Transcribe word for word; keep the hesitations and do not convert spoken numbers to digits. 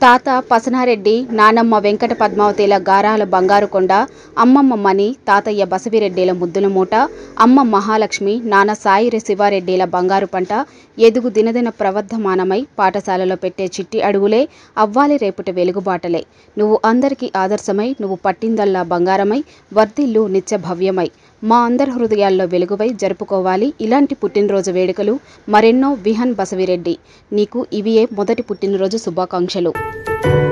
తాత పసనారెడ్డి, నానమ్మ వెంకట పద్మావతిల గారాల బంగారు కొండ, అమ్మమ్మ మణి, తాతయ్య బసివిరెడ్డిల ముద్దుల మూట, అమ్మ మహాలక్ష్మి, నాన్న సాయిరి శివారెడ్డిల బంగారు పంట, ఎదుగు దినదిన ప్రవర్ధమానమై పాఠశాలలో పెట్టే చిట్టి అడుగులే అవ్వాలి రేపుటి వెలుగుబాటలే. నువ్వు అందరికీ ఆదర్శమై, నువ్వు పట్టిందల్లా బంగారమై, వర్ధిల్లు నిత్య భవ్యమై, మా అందరి హృదయాల్లో వెలుగువై జరుపుకోవాలి ఇలాంటి పుట్టినరోజు వేడుకలు మరెన్నో. విహాన్ బసివిరెడ్డి. నీకు ఇవియే మొదటి పుట్టినరోజు శుభాకాంక్షలు.